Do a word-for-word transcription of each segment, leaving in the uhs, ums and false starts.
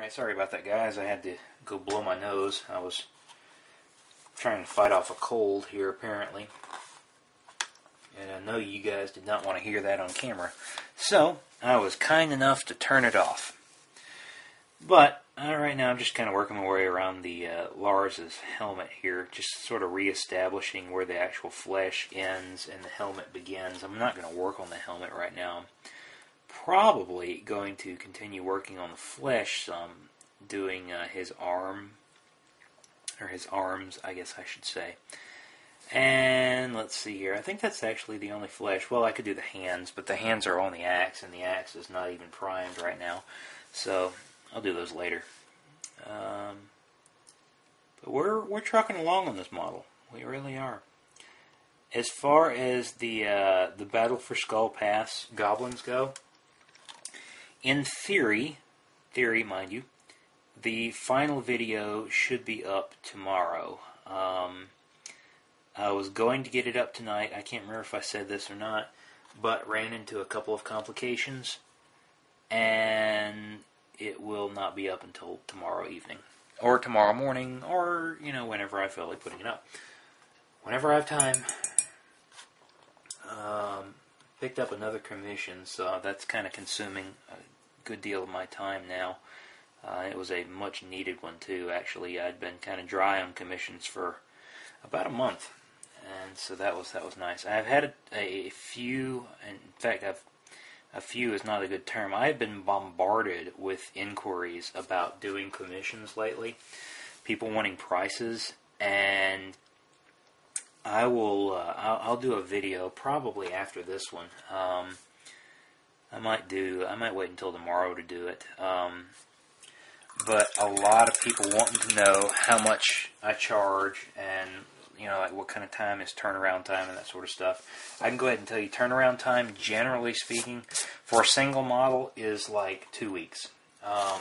Alright, sorry about that, guys. I had to go blow my nose. I was trying to fight off a cold here, apparently. And I know you guys did not want to hear that on camera. So, I was kind enough to turn it off. But, uh, right now I'm just kind of working my way around the uh, Lars's helmet here, just sort of reestablishing where the actual flesh ends and the helmet begins. I'm not going to work on the helmet right now. I'm probably going to continue working on the flesh some, doing uh, his arm, or his arms, I guess I should say. And let's see here. I think that's actually the only flesh. Well, I could do the hands, but the hands are on the axe, and the axe is not even primed right now. So I'll do those later. Um, but we're we're trucking along on this model. We really are. As far as the uh, the Battle for Skull Pass goblins go, in theory, theory, mind you, the final video should be up tomorrow. Um, I was going to get it up tonight. I can't remember if I said this or not, but ran into a couple of complications, and it will not be up until tomorrow evening, or tomorrow morning, or, you know, whenever I feel like putting it up. Whenever I have time. Um, picked up another commission, so that's kind of consuming a good deal of my time now. Uh, it was a much needed one too, actually. I'd been kind of dry on commissions for about a month, and so that was that was nice. I've had a, a few, in fact, I've, a few is not a good term. I've been bombarded with inquiries about doing commissions lately, people wanting prices, and I will, uh, I'll, I'll do a video probably after this one. Um, I might do, I might wait until tomorrow to do it. Um, but a lot of people wanting to know how much I charge and, you know, like what kind of time is turnaround time and that sort of stuff. I can go ahead and tell you turnaround time, generally speaking, for a single model is like two weeks. Um,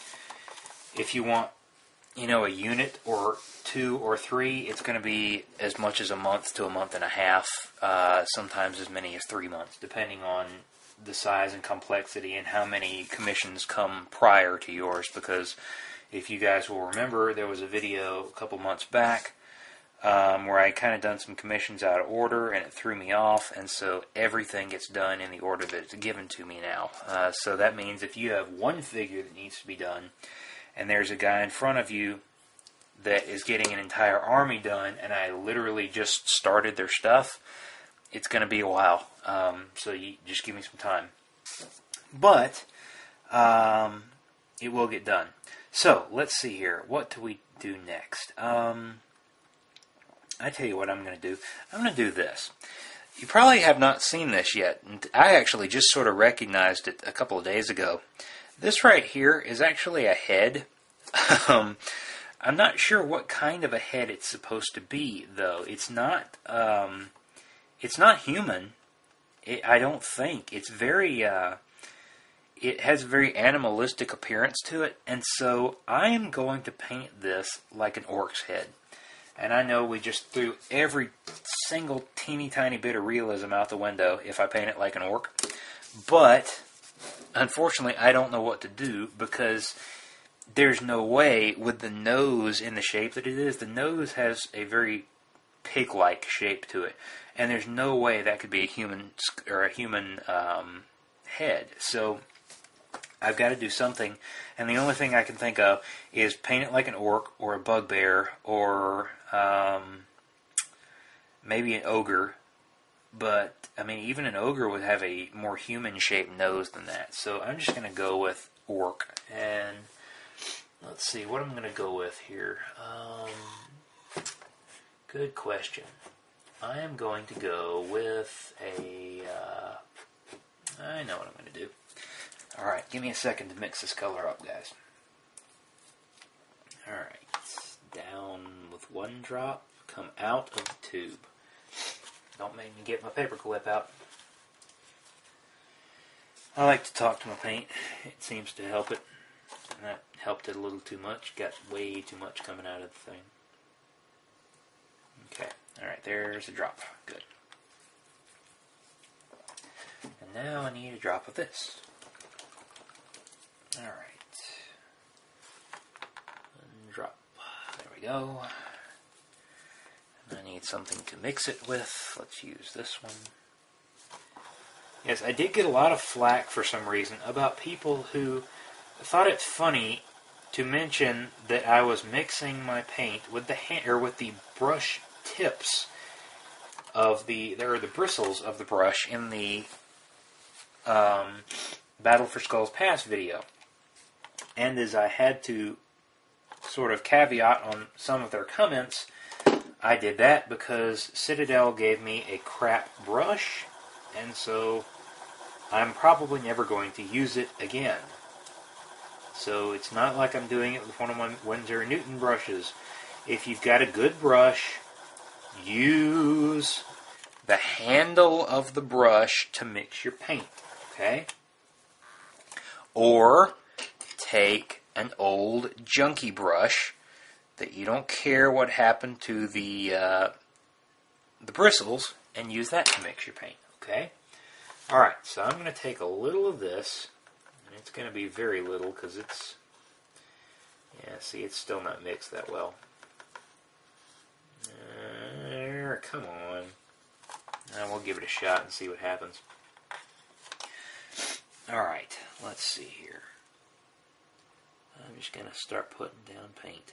if you want, you know, a unit or two or three, it's going to be as much as a month to a month and a half, uh, sometimes as many as three months, depending on the size and complexity and how many commissions come prior to yours. Because if you guys will remember, there was a video a couple months back um, where I kind of done some commissions out of order, and it threw me off, and so everything gets done in the order that it's given to me now. Uh, so that means if you have one figure that needs to be done, and there's a guy in front of you that is getting an entire army done, and I literally just started their stuff, it's going to be a while. Um, so you just give me some time. But um, it will get done. So let's see here. What do we do next? Um, I tell you what I'm going to do. I'm going to do this. You probably have not seen this yet. And I actually just sort of recognized it a couple of days ago. This right here is actually a head. um, I'm not sure what kind of a head it's supposed to be, though. It's not. Um, it's not human. It, I don't think it's very. Uh, it has a very animalistic appearance to it, and so I am going to paint this like an orc's head. And I know we just threw every single teeny tiny bit of realism out the window if I paint it like an orc, but unfortunately, I don't know what to do because there's no way with the nose in the shape that it is. The nose has a very pig-like shape to it, and there's no way that could be a human or a human um, head. So I've got to do something, and the only thing I can think of is paint it like an orc or a bugbear or um, maybe an ogre. But, I mean, even an ogre would have a more human-shaped nose than that. So I'm just going to go with orc. And let's see what I'm going to go with here. Um, good question. I am going to go with a... Uh, I know what I'm going to do. Alright, give me a second to mix this color up, guys. Alright, down with one drop, come out of the tube. Don't make me get my paper clip out. I like to talk to my paint. It seems to help it. And that helped it a little too much. Got way too much coming out of the thing. Okay. Alright, there's a drop. Good. And now I need a drop of this. Alright. we go. I need something to mix it with. Let's use this one. Yes, I did get a lot of flack for some reason about people who thought it funny to mention that I was mixing my paint with the hand, or with the brush tips of the, there are the bristles of the brush in the um, Battle for Skulls Pass video. And as I had to sort of caveat on some of their comments, I did that because Citadel gave me a crap brush, and so I'm probably never going to use it again. So it's not like I'm doing it with one of my Winsor and Newton brushes. If you've got a good brush, use the handle of the brush to mix your paint, okay? Or take an old junky brush that you don't care what happened to the uh, the bristles, and use that to mix your paint, okay? Alright, so I'm going to take a little of this, and it's going to be very little because it's, yeah, see, it's still not mixed that well. There, come on. Now we'll give it a shot and see what happens. Alright, let's see here. I'm just going to start putting down paint.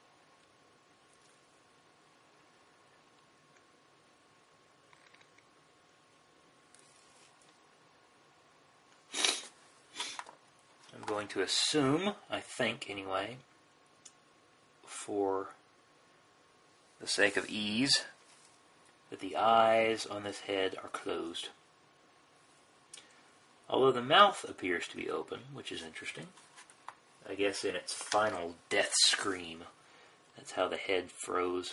I'm going to assume, I think anyway, for the sake of ease, that the eyes on this head are closed. Although the mouth appears to be open, which is interesting. I guess in its final death scream, that's how the head froze.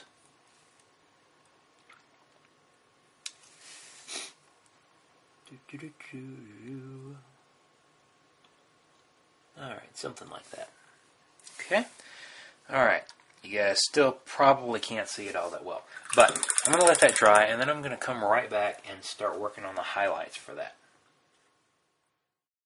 Alright, something like that. Okay? Alright, you guys still probably can't see it all that well. But I'm going to let that dry, and then I'm going to come right back and start working on the highlights for that.